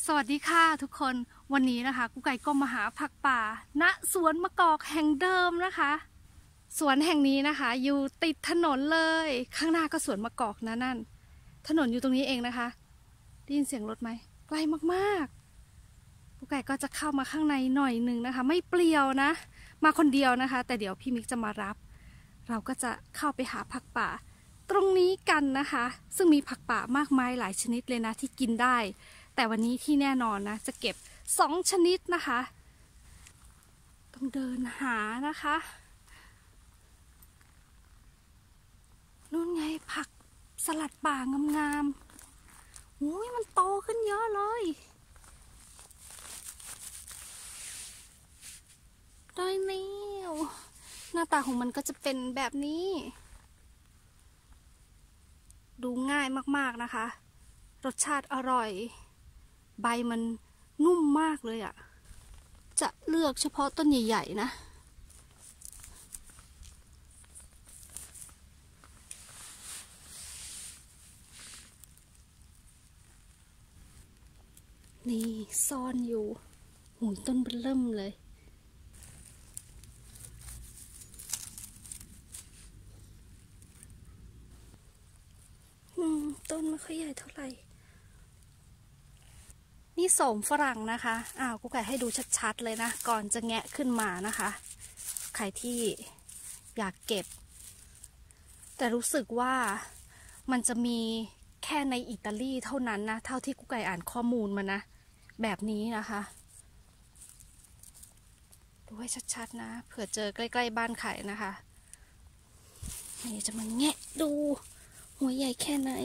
สวัสดีค่ะทุกคนวันนี้นะคะกุ๊กไก่ก็มาหาผักป่าณสวนมะกอกแห่งเดิมนะคะสวนแห่งนี้นะคะอยู่ติดถนนเลยข้างหน้าก็สวนมะกอกนะนั่นถนนอยู่ตรงนี้เองนะคะได้ยินเสียงรถไหมไกลมากๆกุ๊กไก่ก็จะเข้ามาข้างในหน่อยหนึ่งนะคะไม่เปลี่ยวนะมาคนเดียวนะคะแต่เดี๋ยวพี่มิกจะมารับเราก็จะเข้าไปหาผักป่าตรงนี้กันนะคะซึ่งมีผักป่ามากมายหลายชนิดเลยนะที่กินได้แต่วันนี้ที่แน่นอนนะจะเก็บ2 ชนิดนะคะต้องเดินหานะคะนู่นไงผักสลัดป่างามๆโอ้ยมันโตขึ้นเยอะเลยได้แล้วหน้าตาของมันก็จะเป็นแบบนี้ดูง่ายมากๆนะคะรสชาติอร่อยใบมันนุ่มมากเลยอ่ะจะเลือกเฉพาะต้นใหญ่ๆนะนี่ซ่อนอยู่หูต้นเบิ่มเลยต้นไม่ค่อยใหญ่เท่าไหร่นี่โสมฝรั่งนะคะกุ๊กไก่ให้ดูชัดๆเลยนะก่อนจะแงะขึ้นมานะคะใครที่อยากเก็บแต่รู้สึกว่ามันจะมีแค่ในอิตาลีเท่านั้นนะเท่าที่กุ๊กไก่อ่านข้อมูลมานะแบบนี้นะคะดูให้ชัดๆนะเผื่อเจอใกล้ๆบ้านไข่นะคะนี่จะมาแงะดูหัวใหญ่แค่ไหน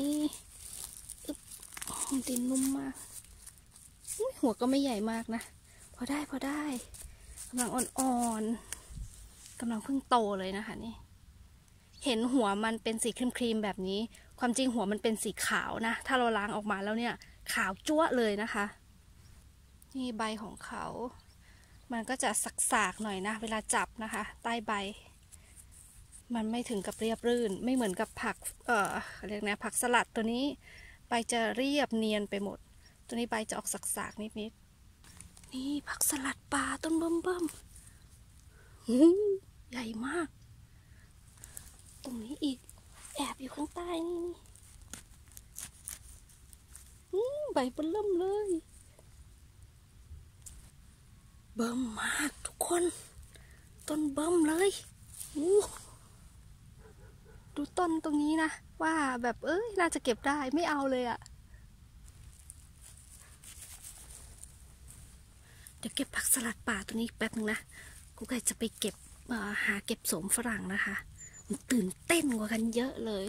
ดินนุ่มมากหัวก็ไม่ใหญ่มากนะพอได้กำลังอ่อนๆกำลังเพิ่งโตเลยนะคะนี่เห็นหัวมันเป็นสีครีมๆแบบนี้ความจริงหัวมันเป็นสีขาวนะถ้าเราล้างออกมาแล้วเนี่ยขาวจั๊วะเลยนะคะนี่ใบของเขามันก็จะสากๆหน่อยนะเวลาจับนะคะใต้ใบมันไม่ถึงกับเรียบรื่นไม่เหมือนกับผักเรียกนะผักสลัดตัวนี้ใบจะเรียบเนียนไปหมดตัวนี้ใบจะออกสากๆนิดๆนี่ผักสลัดป่าต้นเบิ่มใหญ่มากตรงนี้อีกแอบอยู่ข้างใต้นี่ใบเบิ่มเลยเบิ่มมากทุกคนต้นเบิ่มเลยดูต้นตรงนี้นะว่าแบบน่าจะเก็บได้ไม่เอาเลยอะเดี๋ยวเก็บผักสลัดป่าตัวนี้แป๊บนึงนะกูไก่จะไปเก็บหาเก็บโสมฝรั่งนะคะมันตื่นเต้นกว่ากันเยอะเลย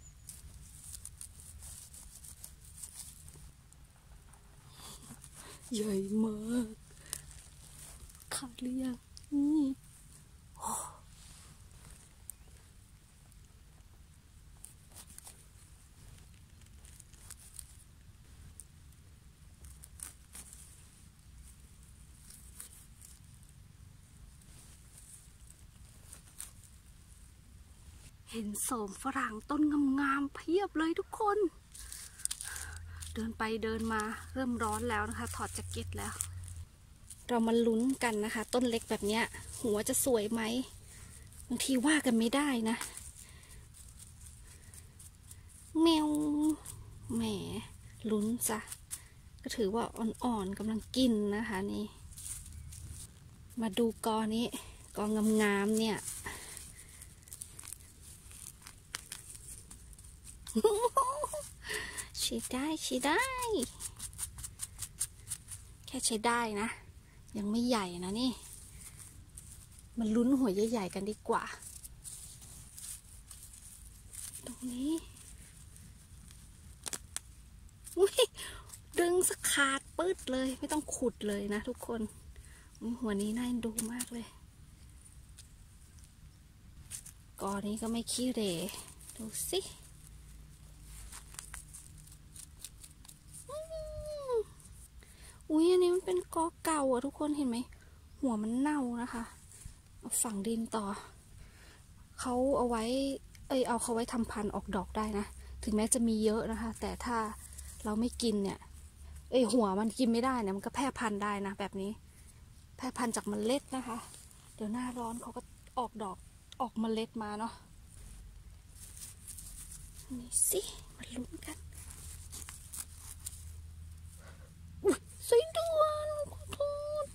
ใหญ่มากขาดหรือยังนี่เห็นโสมฝรั่งต้นงามๆเพียบเลยทุกคนเดินไปเดินมาเริ่มร้อนแล้วนะคะถอดแจ็คเก็ตแล้วเรามาลุ้นกันนะคะต้นเล็กแบบเนี้ยหัวจะสวยไหมบางทีว่ากันไม่ได้นะแมวแหมลุ้นจ้ะก็ถือว่าอ่อนๆกำลังกินนะคะนี่มาดูกอนี้กองามๆเนี่ยใช้ได้แค่ใช้ได้นะยังไม่ใหญ่นะนี่มันลุ้นหัวใหญ่ๆกันดีกว่าตรงนี้ดึงสักขาดปืดเลยไม่ต้องขุดเลยนะทุกคนหัวนี้น่าดูมากเลยกอนี้ก็ไม่ขี้เหร่ดูสิอันนี้มันเป็นกอเก่าทุกคนเห็นไหมหัวมันเน่านะคะเอาฝังดินต่อเขาเอาไว้เอาเขาไว้ทำพันธุ์ออกดอกได้นะถึงแม้จะมีเยอะนะคะแต่ถ้าเราไม่กินเนี่ยหัวมันกินไม่ได้เนี่ยมันก็แพร่พันธุ์ได้นะแบบนี้แพร่พันธุ์จากเมล็ดนะคะเดี๋ยวหน้าร้อนเขาก็ออกดอกออกเมล็ดมาเนาะนี่สิมาลุ้นกันอุ้ยไส้เดือนขอโทษ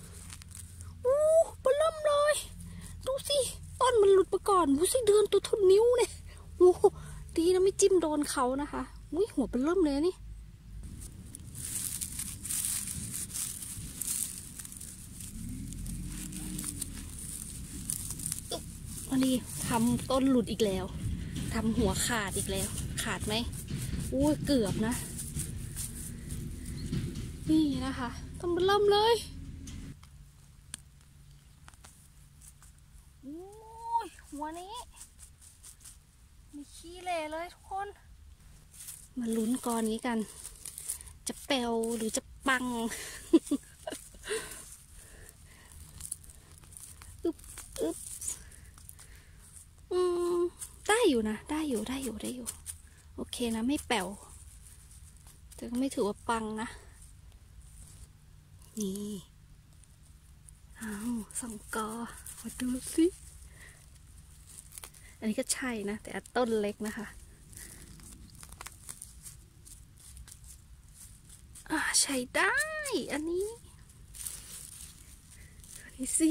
ปลาล่ำเลยดูสิต้นมันหลุดมาก่อนดูสิเดือนตัวเท่านิ้วเนี่ยดีนะไม่จิ้มโดนเขานะคะอุ้ยหัวปลาล่ำเลยนี่อันนี้ทำต้นหลุดอีกแล้วทำหัวขาดอีกแล้วขาดไหมอุ้ยเกือบนะนี่นะคะต้นปลาล่ำเลยหัวนี้มีขี้เละเลยทุกคนมาลุ้นกอนนี้กันจะแปลวหรือจะปัง อึ๊บได้อยู่นะได้อยู่โอเคนะไม่แปลวแต่ก็ไม่ถือว่าปังนะนี่สองกอมาดูสิอันนี้ก็ใช่นะแต่ต้นเล็กนะคะใช้ได้อันนี้สิ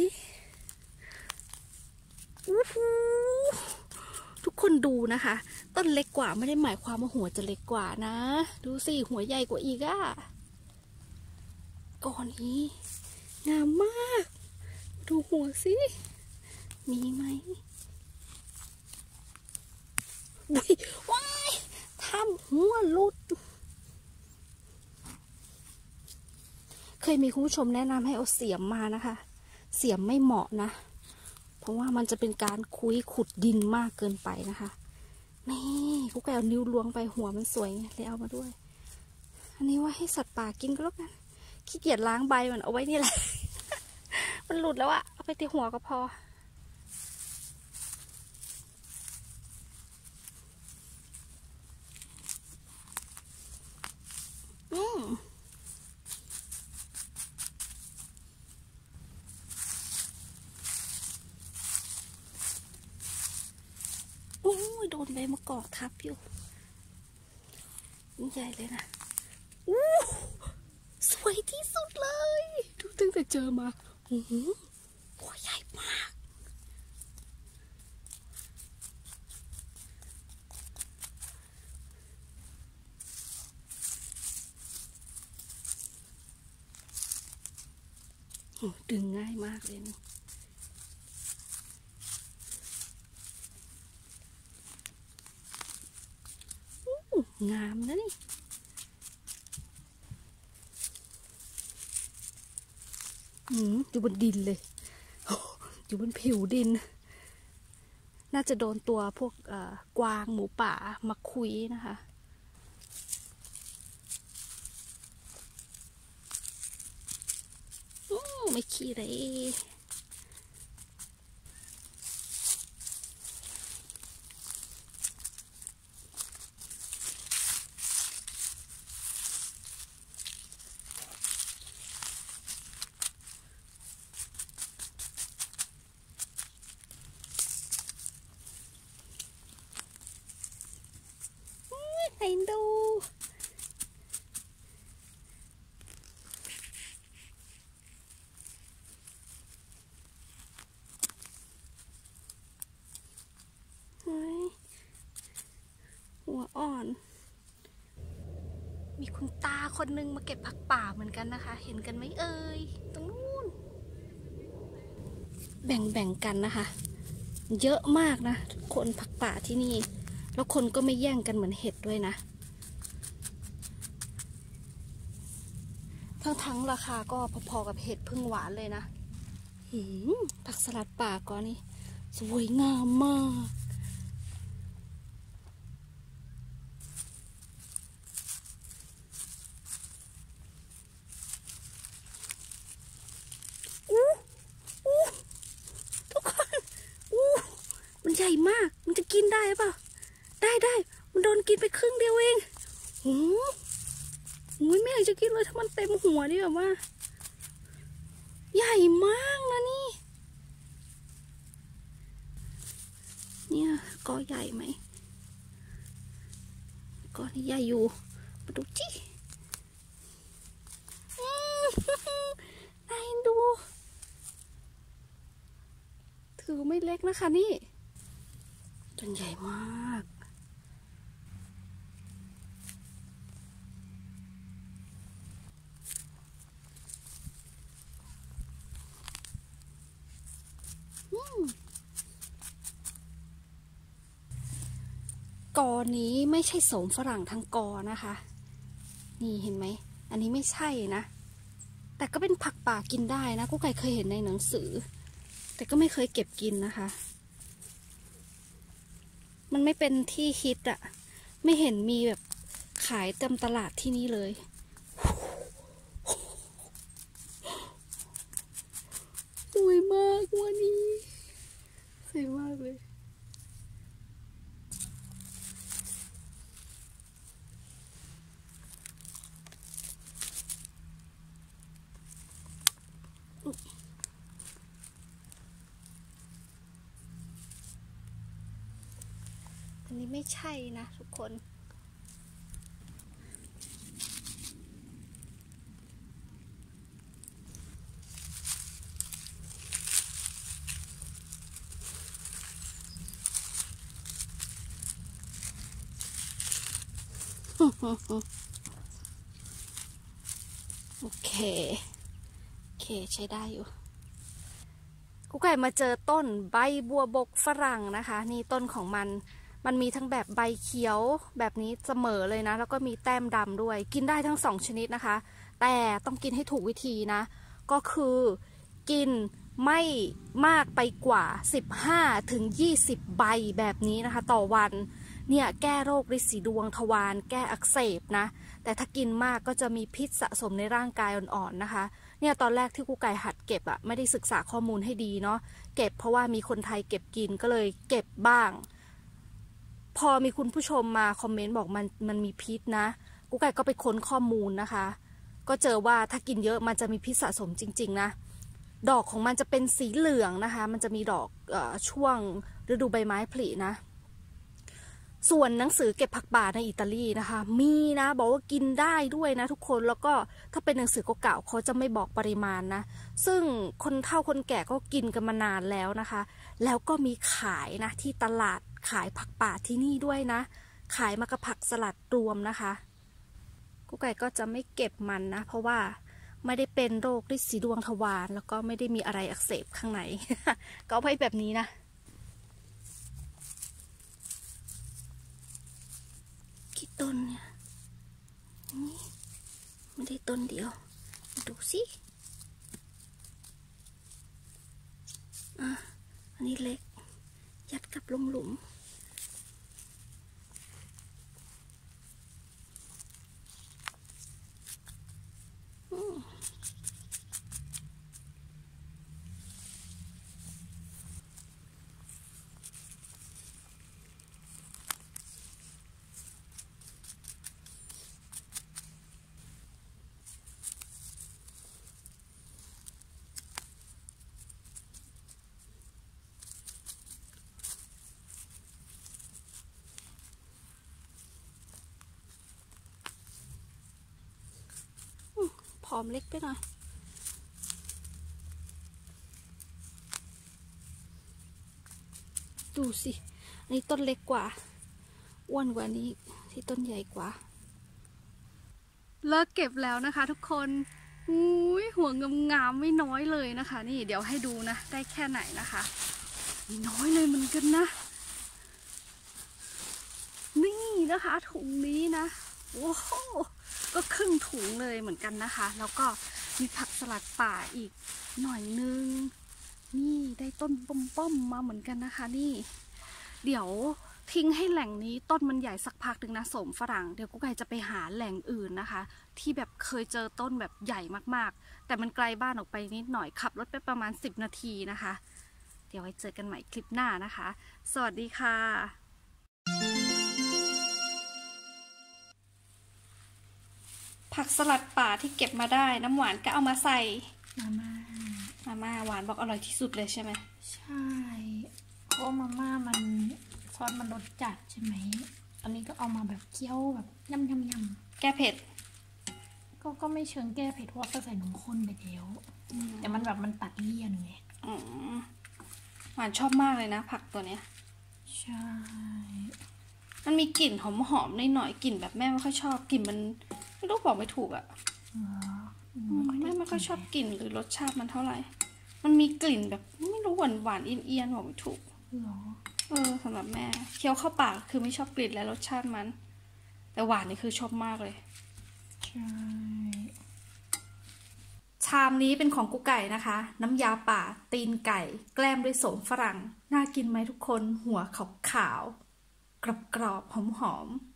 ทุกคนดูนะคะต้นเล็กกว่าไม่ได้หมายความว่าหัวจะเล็กกว่านะดูสิหัวใหญ่กว่าอีกอ่ะก่อนนี้งามมากดูหัวสิมีไหมว้ายทำหัวหลุดเคยมีคุณผู้ชมแนะนำให้เอาเสียมมานะคะเสียมไม่เหมาะนะเพราะว่ามันจะเป็นการขุดดินมากเกินไปนะคะนี่กูแกเอานิ้วล้วงไปหัวมันสวยไงเลยเอามาด้วยอันนี้ว่าให้สัตว์ป่ากินก็แล้วกันขี้เกียจล้างใบมันเอาไว้นี่แหละ มันหลุดแล้วอะเอาไปที่หัวก็พอโดนใบมะกอกทับอยู่ใหญ่เลยนะสวยที่สุดเลยดูตั้งแต่เจอมาหัวใหญ่มากดึงง่ายมากเลยนะงามนะนี่อยู่บนดินเลยอยู่บนผิวดินน่าจะโดนตัวพวกกวางหมูป่ามาคุยนะคะไม่ขี้เลยให้ดูหัวอ่อนมีคุณตาคนนึงมาเก็บผักป่าเหมือนกันนะคะเห็นกันไหมเอ่ยตรงนู้นแบ่งกันนะคะเยอะมากนะคนผักป่าที่นี่แล้วคนก็ไม่แย่งกันเหมือนเห็ดด้วยนะทั้งราคาก็พอๆกับเห็ดพึ่งหวานเลยนะผักสลัดป่าก็นี่สวยงามมากทุกคนมันใหญ่มากมันจะกินได้ป่ะได้มันโดนกินไปครึ่งเดียวเองไม่จะกินเลยถ้ามันเต็มหัวนี่แบบว่าใหญ่มากนะนี่เนี่ยกอใหญ่ไหมกอนี่ใหญ่อยู่มาดูจิน่าเอ็นดูถือไม่เล็กนะคะนี่ต้นใหญ่มากกอนี้ไม่ใช่โสมฝรั่งทั้งกอนะคะนี่เห็นไหมอันนี้ไม่ใช่นะแต่ก็เป็นผักป่ากินได้นะกุ๊กไก่เคยเห็นในหนังสือแต่ก็ไม่เคยเก็บกินนะคะมันไม่เป็นที่ฮิตอะไม่เห็นมีแบบขายเต็มตลาดที่นี่เลยสวยมากวันนี้สวยมากเลยอันนี้ไม่ใช่นะทุกคนโอเคใช้ได้อยู่กุ๊กไก่มาเจอต้นใบบัวบกฝรั่งนะคะนี่ต้นของมันมีทั้งแบบใบเขียวแบบนี้เสมอเลยนะแล้วก็มีแต้มดำด้วยกินได้ทั้ง2ชนิดนะคะแต่ต้องกินให้ถูกวิธีนะก็คือกินไม่มากไปกว่า15 ถึง 20 ใบแบบนี้นะคะต่อวันเนี่ยแก้โรคฤทธิ์สีดวงทวารแก้อักเสบนะแต่ถ้ากินมากก็จะมีพิษสะสมในร่างกายอ่อนๆนะคะเนี่ยตอนแรกที่กุ๊กไก่หัดเก็บอะไม่ได้ศึกษาข้อมูลให้ดีเนาะเก็บเพราะว่ามีคนไทยเก็บกินก็เลยเก็บบ้างพอมีคุณผู้ชมมาคอมเมนต์บอกมันมีพิษนะกุ๊กไก่ก็ไปค้นข้อมูลนะคะก็เจอว่าถ้ากินเยอะมันจะมีพิษสะสมจริงๆนะดอกของมันจะเป็นสีเหลืองนะคะมันจะมีดอกช่วงฤดูใบไม้ผลินะส่วนหนังสือเก็บผักป่าในอิตาลีนะคะมีนะบอกว่ากินได้ด้วยนะทุกคนแล้วก็ถ้าเป็นหนังสือเก่าๆเขาจะไม่บอกปริมาณนะซึ่งคนเฒ่าคนแก่ก็กินกันมานานแล้วนะคะแล้วก็มีขายนะที่ตลาดขายผักป่าที่นี่ด้วยนะขายมากับผักสลัดรวมนะคะกุ๊กไก่ก็จะไม่เก็บมันนะเพราะว่าไม่ได้เป็นโรคฤทธิ์สีดวงทวารแล้วก็ไม่ได้มีอะไรอักเสบข้างใน ก็เอาไว้แบบนี้นะกี่ต้นเนี่ยนี่ไม่ได้ต้นเดียวดูสิอันนี้เล็กยัดกับลงหลุมผอมเล็กไปหน่อยดูสิอันนี้ต้นเล็กกว่าอ้วนกว่านี้ที่ต้นใหญ่กว่าเลิกเก็บแล้วนะคะทุกคนอุ้ยหัวงามๆไม่น้อยเลยนะคะนี่เดี๋ยวให้ดูนะได้แค่ไหนนะคะน้อยเลยเหมือนกันนะนี่นะคะถุงนี้นะโอ้โหก็ครึ่งถุงเลยเหมือนกันนะคะแล้วก็มีผักสลัดป่าอีกหน่อยนึงนี่ได้ต้นป้อมๆมาเหมือนกันนะคะนี่เดี๋ยวทิ้งให้แหล่งนี้ต้นมันใหญ่สักพักหนึ่งนะโสมฝรั่งเดี๋ยวกุ๊กไก่จะไปหาแหล่งอื่นนะคะที่แบบเคยเจอต้นแบบใหญ่มากๆแต่มันไกลบ้านออกไปนิดหน่อยขับรถไปประมาณ10 นาทีนะคะเดี๋ยวไว้เจอกันใหม่คลิปหน้านะคะสวัสดีค่ะผักสลัดป่าที่เก็บมาได้น้ำหวานก็เอามาใส่มาม่าหวานบอกอร่อยที่สุดเลยใช่ไหมใช่เพราะมาม่ามันซอสมันรสจัดใช่ไหมอันนี้ก็เอามาแบบเคี่ยวแบบยำแก้เผ็ดก็ไม่เชิงแก้เผ็ดเพราะก็ใส่นมข้นไปแล้วแต่มันแบบมันตัดเลี่ยนไงหวานชอบมากเลยนะผักตัวเนี้ยใช่มันมีกลิ่นหอมๆหน่อยๆกลิ่นแบบแม่ไม่ค่อยชอบกลิ่นมันไม่รู้บอกไม่ถูกอ่ะแม่ไม่ค่อยชอบกลิ่นหรือรสชาติมันเท่าไหร่มันมีกลิ่นแบบไม่รู้หวานเอียนบอกไม่ถูกสำหรับแม่เคี้ยวเข้าปากคือไม่ชอบกลิ่นและรสชาติมันแต่หวานนี่คือชอบมากเลยใช่ชามนี้เป็นของกุ๊กไก่นะคะน้ำยาป่าตีนไก่แกล้มด้วยโสมฝรั่งน่ากินไหมทุกคนหัวขาวๆกรอบๆหอมๆ